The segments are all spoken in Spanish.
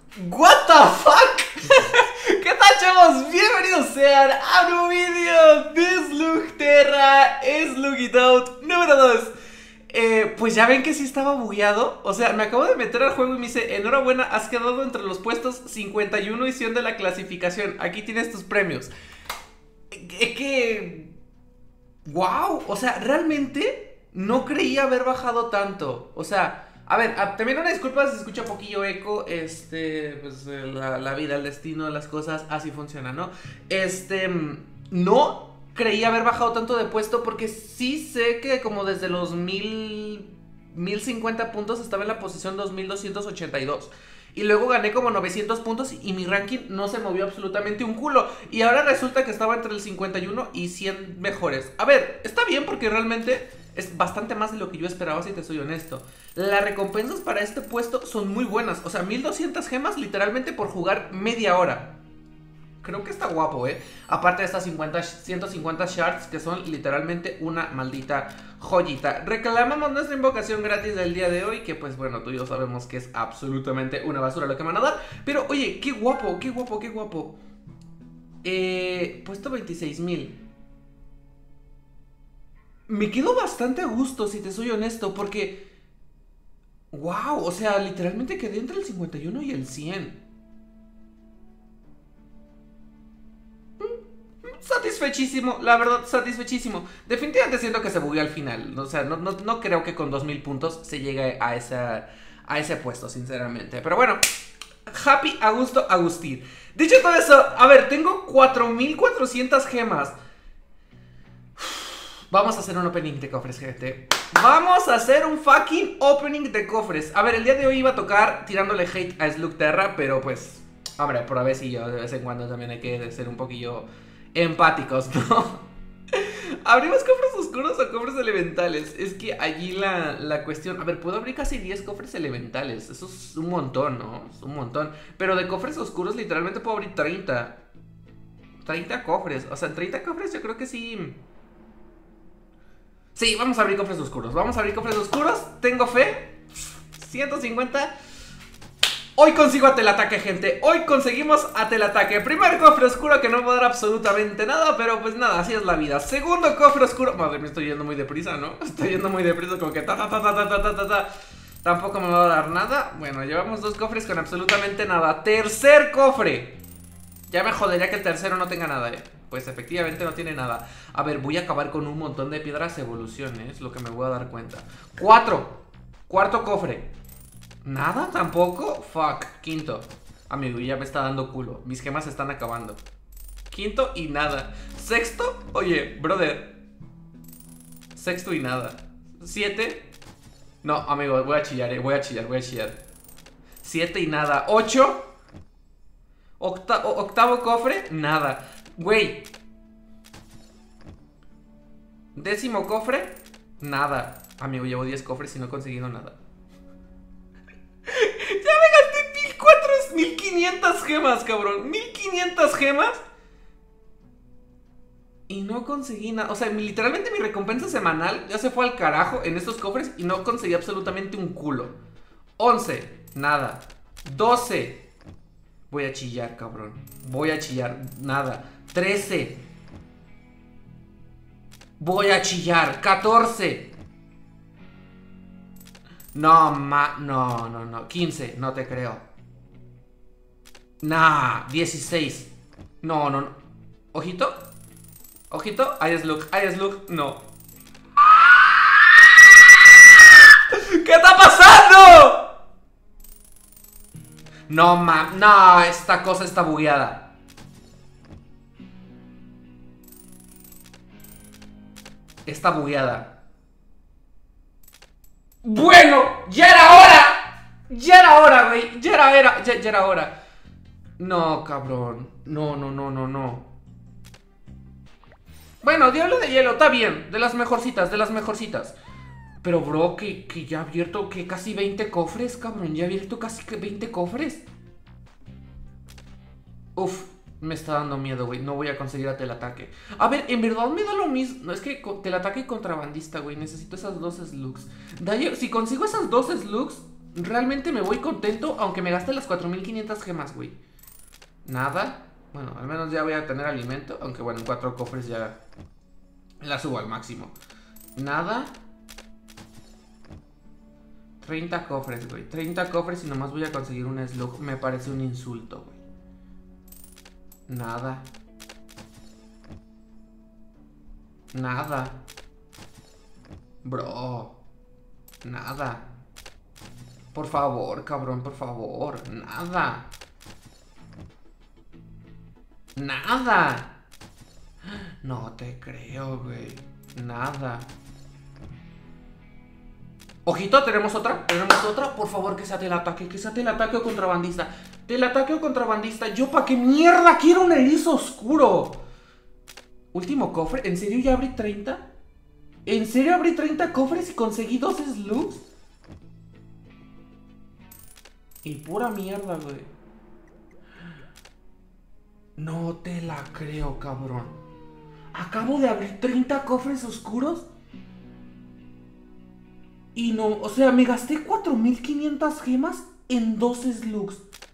What the fuck? ¿Qué tal, chavos? Bienvenidos sean a un nuevo vídeo de Slugterra Slug It Out número 2. Pues ya ven que sí estaba bugueado. O sea, me acabo de meter al juego y me dice: enhorabuena, has quedado entre los puestos 51 y 100 de la clasificación. Aquí tienes tus premios. ¡Wow! O sea, realmente no creía haber bajado tanto. O sea, a ver, también una disculpa si se escucha poquillo eco. Pues la vida, el destino, las cosas, así funciona, ¿no? No creía haber bajado tanto de puesto porque sí sé que como desde los 1050 puntos estaba en la posición 2282. Y luego gané como 900 puntos y mi ranking no se movió absolutamente un culo. Y ahora resulta que estaba entre el 51 y 100 mejores. A ver, está bien porque realmente es bastante más de lo que yo esperaba, si te soy honesto. Las recompensas para este puesto son muy buenas. O sea, 1200 gemas literalmente por jugar media hora. Creo que está guapo, Aparte de estas 150 shards que son literalmente una maldita joyita. Reclamamos nuestra invocación gratis del día de hoy, que pues bueno, tú y yo sabemos que es absolutamente una basura lo que me van a dar. Pero oye, qué guapo, qué guapo, qué guapo. Puesto 26.000. Me quedo bastante a gusto, si te soy honesto, porque wow, o sea, literalmente quedé entre el 51 y el 100. Satisfechísimo, la verdad, satisfechísimo. Definitivamente siento que se bugueó al final. O sea, no creo que con 2000 puntos se llegue a ese puesto, sinceramente. Pero bueno, happy, a gusto, Agustín. Dicho todo eso, a ver, tengo 4400 gemas. Vamos a hacer un opening de cofres, gente. Vamos a hacer un fucking opening de cofres. A ver, el día de hoy iba a tocar tirándole hate a Slugterra, pero pues, hombre, por a ver si yo de vez en cuando también hay que ser un poquillo empáticos, ¿no? ¿Abrimos cofres oscuros o cofres elementales? Es que allí la cuestión... A ver, puedo abrir casi 10 cofres elementales. Eso es un montón, ¿no? Es un montón. Pero de cofres oscuros literalmente puedo abrir 30 cofres. O sea, en 30 cofres yo creo que sí. Sí, vamos a abrir cofres oscuros. Vamos a abrir cofres oscuros. Tengo fe. 150. Hoy consigo a Telataque, gente. Hoy conseguimos a Telataque. Primer cofre oscuro que no me va a dar absolutamente nada, pero pues nada, así es la vida. Segundo cofre oscuro. Madre, me estoy yendo muy deprisa, ¿no? Estoy yendo muy deprisa, como que tampoco me va a dar nada. Bueno, llevamos 2 cofres con absolutamente nada. Tercer cofre. Ya me jodería que el tercero no tenga nada, Pues efectivamente no tiene nada. A ver, voy a acabar con un montón de piedras evolución, es lo que me voy a dar cuenta. 4. Cuarto cofre. ¿Nada? ¿Tampoco? Fuck. Quinto. Amigo, ya me está dando culo. Mis gemas se están acabando. Quinto y nada. Sexto. Oye, brother. Sexto y nada. 7. No, amigo, voy a chillar, voy a chillar. 7 y nada. 8. Octavo cofre. Nada. Güey. Décimo cofre. Nada. Amigo, llevo 10 cofres y no he conseguido nada. Ya me gasté 1500 gemas, cabrón. 1500 gemas. Y no conseguí nada. O sea, literalmente mi recompensa semanal ya se fue al carajo en estos cofres y no conseguí absolutamente un culo. 11, nada. 12. Voy a chillar, cabrón. Voy a chillar, nada. 13. Voy a chillar. 14. No. 15, no te creo. Nah, 16. No. Ojito. Ojito. Ahí es Luke. No. ¿Qué está pasando? No, esta cosa está bugueada. Está bugueada. Bueno, ya era hora. Ya era hora, güey. Ya era hora. No, cabrón. No. Bueno, Diablo de Hielo, está bien. De las mejorcitas. Pero, bro, que ya ha abierto que casi 20 cofres, cabrón. Ya ha abierto casi 20 cofres. Uf, me está dando miedo, güey. No voy a conseguir a Telataque. A ver, en verdad me da lo mismo. No, es que Telataque y contrabandista, güey. Necesito esas 2 slugs. Si consigo esas 2 slugs, realmente me voy contento, aunque me gaste las 4500 gemas, güey. Nada. Bueno, al menos ya voy a tener alimento. Aunque bueno, en 4 cofres ya la subo al máximo. Nada. 30 cofres, güey. 30 cofres y nomás voy a conseguir un slug. Me parece un insulto, güey. Nada. Nada. Bro. Nada. Por favor, cabrón, por favor. Nada. Nada. No te creo, güey. Nada. Ojito, tenemos otra. Tenemos otra. Por favor, que sea telataque. Que sea telataque o contrabandista. Telataque o contrabandista. ¿Yo para qué mierda quiero un erizo oscuro? Último cofre. ¿En serio ya abrí 30? ¿En serio abrí 30 cofres y conseguí 2 slugs? Y pura mierda, güey. No te la creo, cabrón. Acabo de abrir 30 cofres oscuros. Y no, o sea, me gasté 4500 gemas en 2 slugs.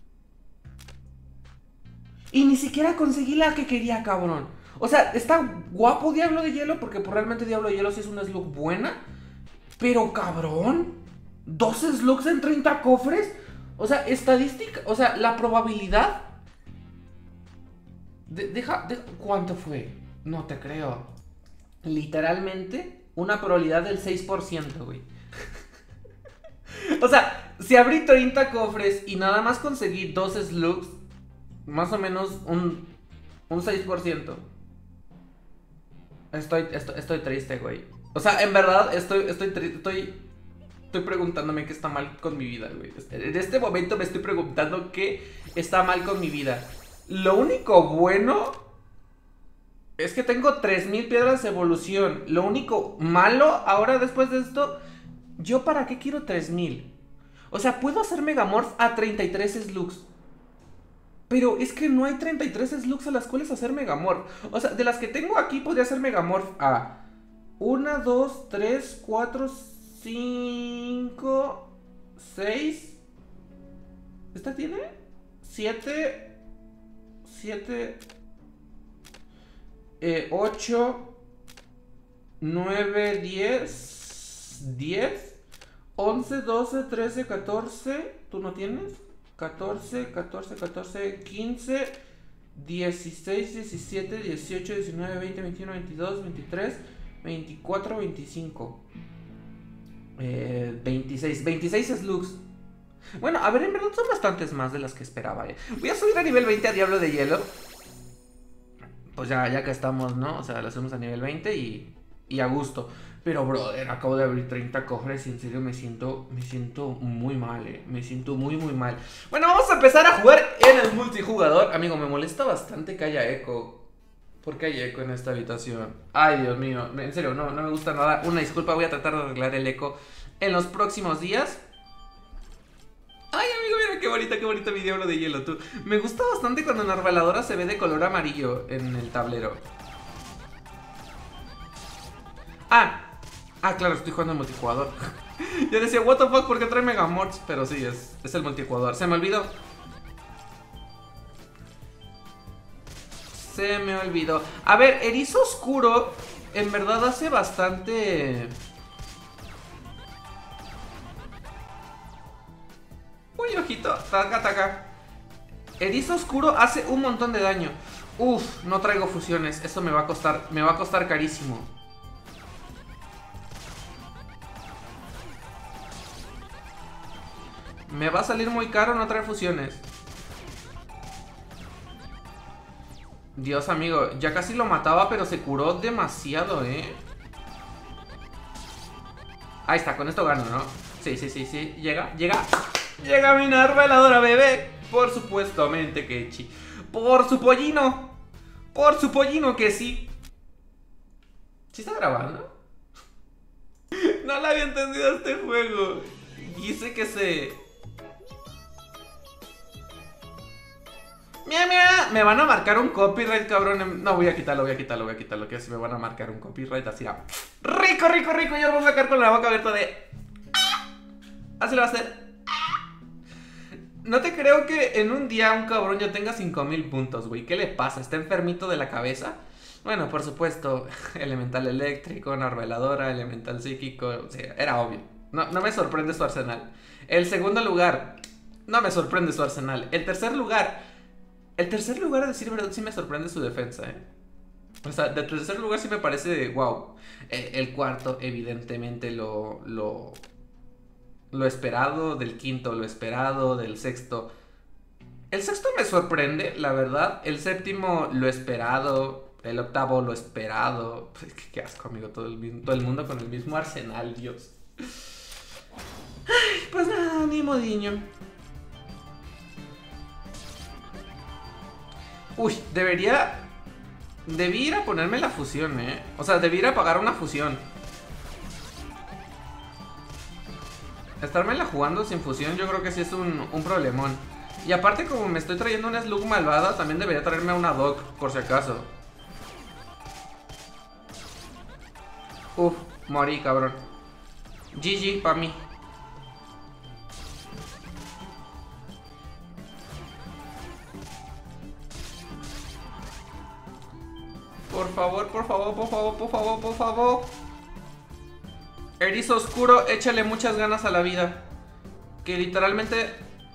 Y ni siquiera conseguí la que quería, cabrón. O sea, está guapo Diablo de Hielo, porque pues, realmente Diablo de Hielo sí es una slug buena. Pero, cabrón, 2 slugs en 30 cofres. O sea, estadística, o sea, la probabilidad. ¿Cuánto fue? No te creo. Literalmente, una probabilidad del 6%, güey. O sea, si abrí 30 cofres y nada más conseguí 2 slugs, más o menos un 6%. Estoy triste, güey. O sea, en verdad, estoy preguntándome qué está mal con mi vida, güey. En este momento me estoy preguntando qué está mal con mi vida. Lo único bueno es que tengo 3000 piedras de evolución. Lo único malo ahora después de esto, ¿yo para qué quiero 3000? O sea, puedo hacer Megamorph a 33 slugs. Pero es que no hay 33 slugs a las cuales hacer Megamorph. O sea, de las que tengo aquí podría hacer Megamorph a 1, 2, 3, 4, 5, 6. ¿Esta tiene? 7, 8, 9, 10, 11, 12, 13, 14. ¿Tú no tienes? 14, 15, 16, 17, 18, 19, 20, 21, 22, 23, 24, 25, 26 slugs. Bueno, a ver, en verdad son bastantes más de las que esperaba, Voy a subir a nivel 20 a Diablo de Hielo. Pues ya que estamos, ¿no? O sea, lo hacemos a nivel 20 y a gusto. Pero, brother, acabo de abrir 30 cofres y en serio me siento muy mal, Me siento muy mal. Bueno, vamos a empezar a jugar en el multijugador. Amigo, me molesta bastante que haya eco. ¿Por qué hay eco en esta habitación? Ay, Dios mío, en serio, no me gusta nada. Una disculpa, voy a tratar de arreglar el eco en los próximos días. Ay, amigo, mira qué bonito mi Diablo de Hielo, tú. Me gusta bastante cuando la arbaladora se ve de color amarillo en el tablero. Claro, estoy jugando en multijugador. Yo decía, what the fuck, ¿por qué trae Megamorphs? Pero sí, es el multijugador. Se me olvidó. A ver, Erizo Oscuro en verdad hace bastante... Uy, ojito, taca. Erizo Oscuro hace un montón de daño. Uf, no traigo fusiones. Eso me va a costar carísimo. Me va a salir muy caro no traer fusiones. Dios, amigo, ya casi lo mataba, pero se curó demasiado, Ahí está, con esto gano, ¿no? Sí. Llega mi arbaladora, bebé. Por supuestamente que sí. Por su pollino que sí. ¿Sí está grabando? No le había entendido este juego. Dice que se... Me van a marcar un copyright, cabrón. No, voy a quitarlo, que si me van a marcar un copyright así. Rico. Yo lo voy a sacar con la boca abierta de... Así lo va a hacer. No te creo que en un día un cabrón ya tenga 5000 puntos, güey. ¿Qué le pasa? ¿Está enfermito de la cabeza? Bueno, por supuesto, elemental eléctrico, narveladora, elemental psíquico, o sea, era obvio. No me sorprende su arsenal. El segundo lugar, no me sorprende su arsenal. El tercer lugar, a decir verdad, sí me sorprende su defensa, ¿eh? O sea, de tercer lugar sí me parece wow. El cuarto, evidentemente, lo esperado. Del quinto, lo esperado. Del sexto. El sexto me sorprende, la verdad. El séptimo, lo esperado. El octavo, lo esperado. Pues, qué asco, amigo. Todo el mundo con el mismo arsenal, Dios. Ay, pues nada, ni modiño. Uy, debí ir a ponerme la fusión, O sea, debí ir a pagar una fusión. Estármela jugando sin fusión yo creo que sí es un problemón. Y aparte, como me estoy trayendo una Slug malvada, también debería traerme una Doc, por si acaso. Uf, morí, cabrón. GG pa' mí. Por favor, por favor, por favor, por favor, por favor. Erizo oscuro, échale muchas ganas a la vida. Que literalmente...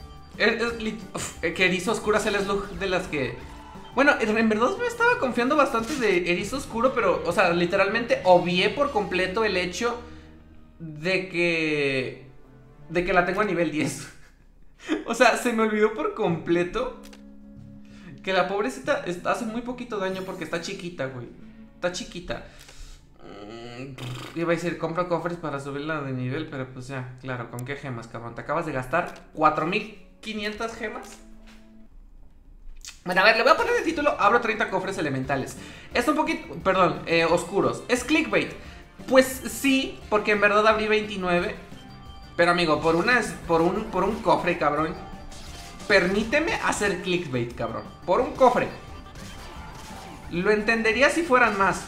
que erizo oscuro es el slug de las que... Bueno, en verdad me estaba confiando bastante de erizo oscuro, pero, o sea, literalmente obvié por completo el hecho de que la tengo a nivel 10. O sea, se me olvidó por completo que la pobrecita hace muy poquito daño porque está chiquita, güey. Está chiquita. Iba a decir, compra cofres para subirla de nivel, pero pues ya, claro, ¿con qué gemas, cabrón? Te acabas de gastar 4500 gemas. Bueno, a ver, le voy a poner el título, abro 30 cofres elementales. Es un poquito, perdón, oscuros. ¿Es clickbait? Pues sí, porque en verdad abrí 29. Pero amigo, por un cofre, cabrón. Permíteme hacer clickbait, cabrón. Por un cofre. Lo entendería si fueran más.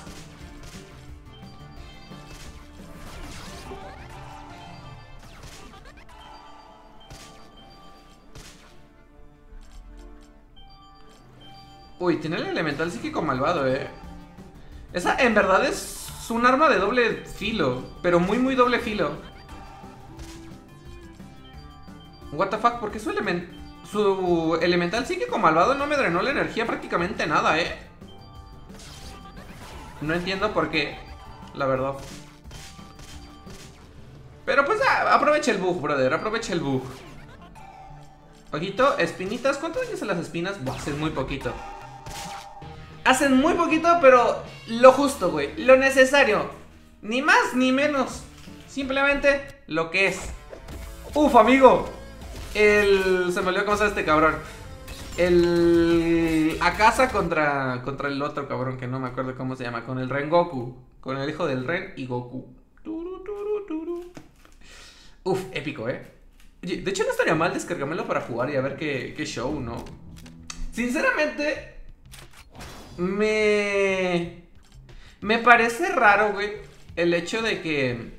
Uy, tiene el elemental psíquico malvado, Esa en verdad es un arma de doble filo. Pero muy, muy doble filo. What the fuck, ¿por qué su elemental psíquico malvado no me drenó la energía prácticamente nada, No entiendo por qué, la verdad. Pero pues aprovecha el bug, brother, aprovecha el bug. Ojito, espinitas, ¿cuánto daño hacen las espinas? Buah, hacen muy poquito. Hacen muy poquito, pero lo justo, güey. Lo necesario. Ni más ni menos. Simplemente lo que es. Uf, amigo. Se me olvidó cómo se llama este cabrón. Akasa contra el otro cabrón que no me acuerdo cómo se llama. Con el Rengoku. Con el hijo del Ren y Goku. Uf, épico, De hecho no estaría mal descargármelo para jugar y a ver qué show, ¿no? Sinceramente... Me parece raro, güey, el hecho de que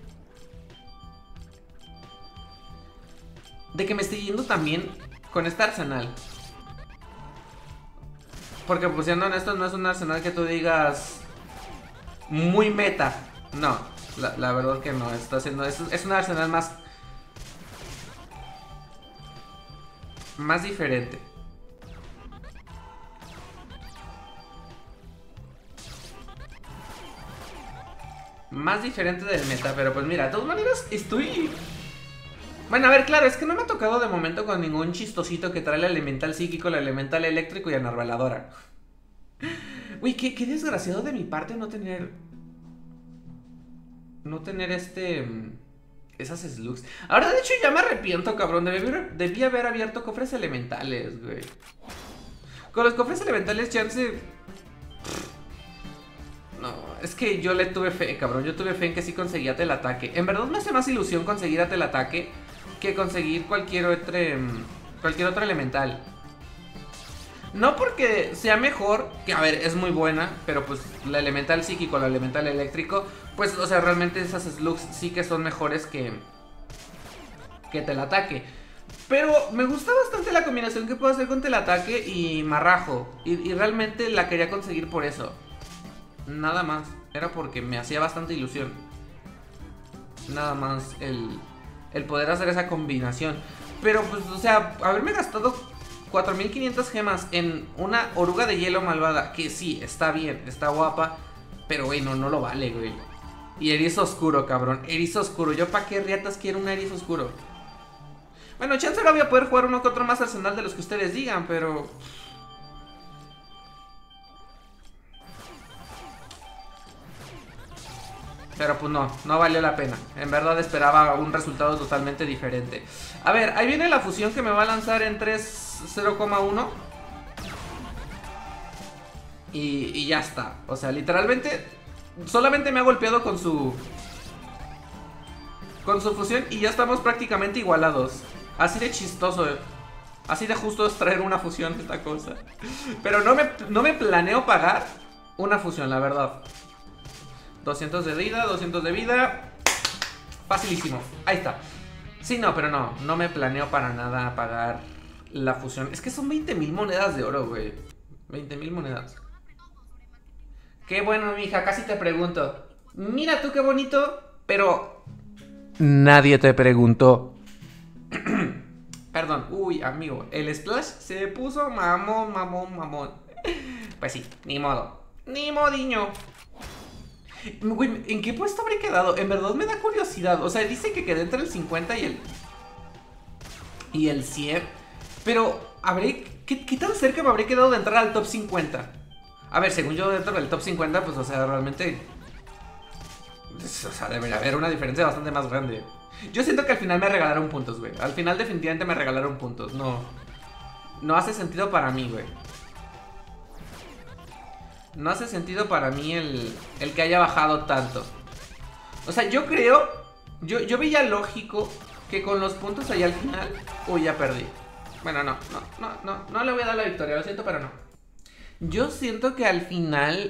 me esté yendo también con este arsenal. Porque pues siendo honesto, no es un arsenal que tú digas muy meta. No, la verdad que no. Está haciendo, es un arsenal más diferente. Más diferente del meta, pero pues mira, de todas maneras estoy... Bueno, a ver, claro, es que no me ha tocado de momento con ningún chistosito que trae el elemental psíquico, el elemental eléctrico y la narvaladora. Uy, qué desgraciado de mi parte no tener esas slugs. Ahora, de hecho, ya me arrepiento, cabrón. Debí haber abierto cofres elementales, güey. Con los cofres elementales, chance... No, es que yo le tuve fe, cabrón. Yo tuve fe en que sí conseguía telataque. En verdad me hace más ilusión conseguir a telataque que conseguir cualquier otro elemental. No porque sea mejor, que a ver, es muy buena, pero pues la elemental psíquico, la elemental eléctrico, pues, o sea, realmente esas slugs sí que son mejores que telataque. Pero me gusta bastante la combinación que puedo hacer con Telataque y Marrajo. Y realmente la quería conseguir por eso. Nada más. Era porque me hacía bastante ilusión. Nada más el poder hacer esa combinación. Pero pues, o sea, haberme gastado 4500 gemas en una oruga de hielo malvada. Que sí, está bien, está guapa. Pero güey, no lo vale, güey. Y erizo oscuro, cabrón. Erizo oscuro. ¿Yo para qué riatas quiero un erizo oscuro? Bueno, chance ahora voy a poder jugar uno que otro más arsenal de los que ustedes digan, pero... Pero pues no valió la pena. En verdad esperaba un resultado totalmente diferente. A ver, ahí viene la fusión que me va a lanzar en 3.0,1. Y ya está. O sea, literalmente solamente me ha golpeado con su fusión y ya estamos prácticamente igualados. Así de chistoso, así de justo es traer una fusión de esta cosa. Pero no me planeo pagar una fusión, la verdad. 200 de vida, 200 de vida. Facilísimo, ahí está. Sí, no, pero no me planeo para nada pagar la fusión. Es que son 20,000 monedas de oro, güey. 20,000 monedas. Qué bueno, mija, casi te pregunto. Mira tú qué bonito, pero... Nadie te preguntó. Perdón, uy, amigo, el splash se puso mamón. Pues sí, ni modo. Ni modiño. Güey, ¿en qué puesto habré quedado? En verdad me da curiosidad. O sea, dice que quedé entre el 50 y el 100. Pero, ¿qué tan cerca me habré quedado de entrar al top 50? A ver, según yo dentro del top 50, pues, o sea, realmente... O sea, debería haber una diferencia bastante más grande. Yo siento que al final me regalaron puntos, güey. Al final definitivamente me regalaron puntos. No hace sentido para mí, güey. No hace sentido para mí el que haya bajado tanto. O sea, yo creo... Yo veía lógico que con los puntos ahí al final... Uy, ya perdí. Bueno, no le voy a dar la victoria. Lo siento, pero no. Yo siento que al final...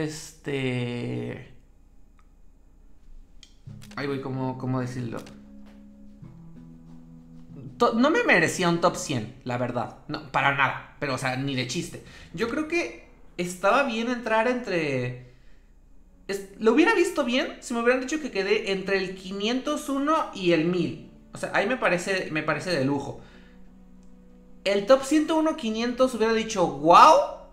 Ay, güey, ¿cómo decirlo? No me merecía un top 100, la verdad. No, para nada. Pero, o sea, ni de chiste. Yo creo que estaba bien entrar entre... Lo hubiera visto bien si me hubieran dicho que quedé entre el 501 y el 1000. O sea, ahí me parece de lujo. El top 101, 500 hubiera dicho, wow.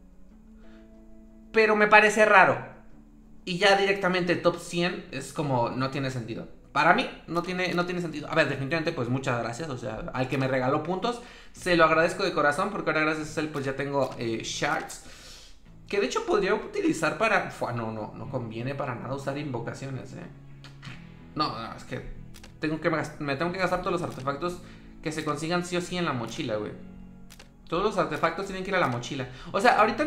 Pero me parece raro. Y ya directamente top 100 es como, no tiene sentido. Para mí no tiene sentido. A ver, definitivamente pues muchas gracias. O sea, al que me regaló puntos, se lo agradezco de corazón. Porque ahora gracias a él pues ya tengo shards. Que de hecho podría utilizar para... No conviene para nada usar invocaciones, No, es que me tengo que gastar todos los artefactos que se consigan sí o sí en la mochila, güey. Todos los artefactos tienen que ir a la mochila. O sea, ahorita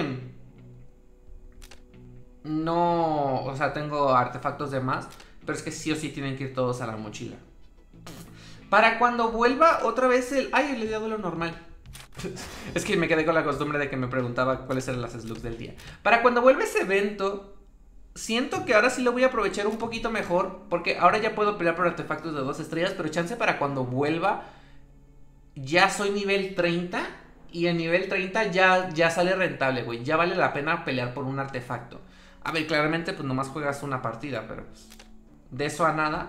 o sea, tengo artefactos de más, pero es que sí o sí tienen que ir todos a la mochila. Para cuando vuelva otra vez Ay, le di a duelo normal. Es que me quedé con la costumbre de que me preguntaba cuáles eran las slugs del día. Para cuando vuelva ese evento, siento que ahora sí lo voy a aprovechar un poquito mejor, porque ahora ya puedo pelear por artefactos de 2 estrellas, pero chance para cuando vuelva ya soy nivel 30 y en nivel 30 ya sale rentable, güey. Ya vale la pena pelear por un artefacto. A ver, claramente pues nomás juegas una partida, pero pues, de eso a nada.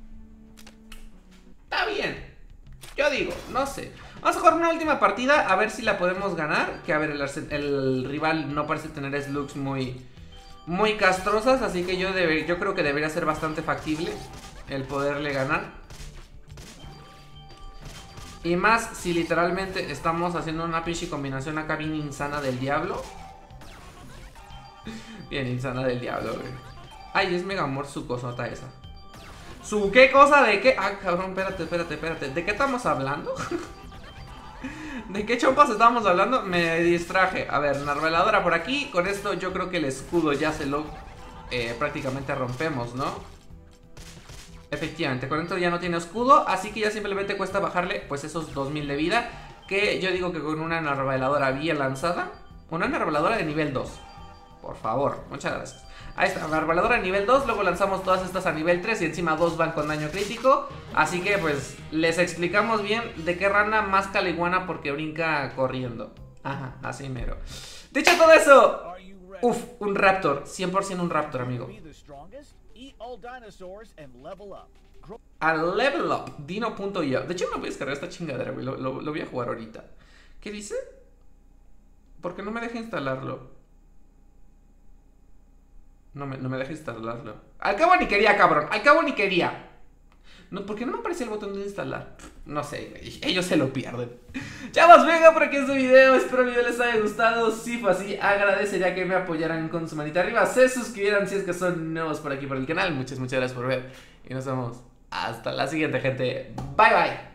Está bien. Yo digo, no sé. Vamos a jugar una última partida a ver si la podemos ganar. Que a ver, el rival no parece tener slugs muy castrosas, así que yo creo que debería ser bastante factible el poderle ganar. Y más si literalmente estamos haciendo una pinche combinación acá bien insana del diablo. Bien insana del diablo, güey. Ay, es Megamorph su cosota esa. ¿Su qué cosa? ¿De qué? Ah, cabrón, espérate. ¿De qué estamos hablando? ¿De qué chompas estamos hablando? Me distraje. A ver, narveladora por aquí. Con esto yo creo que el escudo ya se lo prácticamente rompemos, ¿no? Efectivamente, con esto ya no tiene escudo. Así que ya simplemente cuesta bajarle pues esos 2000 de vida. Que yo digo que con una narveladora bien lanzada. Una narveladora de nivel 2. Por favor, muchas gracias. Ahí está, Arbaladora a nivel 2. Luego lanzamos todas estas a nivel 3 y encima 2 van con daño crítico. Así que pues les explicamos bien de qué rana más caliguana porque brinca corriendo. Ajá, así mero. Dicho todo eso, uf, un Raptor, 100% un Raptor, amigo. Al level up, Dino.io. De hecho me voy a descargar esta chingadera, güey. Lo voy a jugar ahorita. ¿Qué dice? ¿Por qué no me deja instalarlo? No me deja instalarlo. Al cabo ni quería, cabrón. Al cabo ni quería. No, ¿por qué no me aparecía el botón de instalar? No sé, güey. Ellos se lo pierden. Chavos, venga por aquí este video. Espero el video les haya gustado. Si fue así, agradecería que me apoyaran con su manita arriba. Se suscribieran si es que son nuevos por aquí por el canal. Muchas gracias por ver. Y nos vemos hasta la siguiente, gente. Bye, bye.